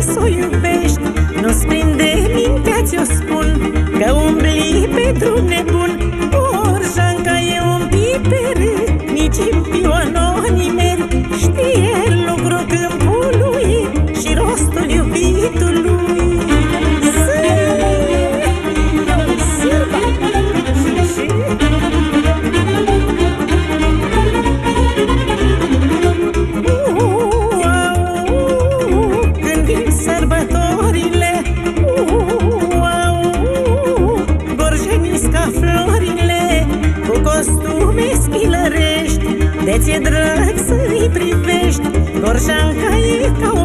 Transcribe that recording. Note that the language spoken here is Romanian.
s-o iubești. Nu-ți prinde mintea, ți-o spun, că umbli pe drum nebun. Orjanca e un piper, nici pioană nimeri. Știe lucru câmpului și rostul iubitului. Costume spilărești, de ți-e drag să-i privești. Gorjanca e ca o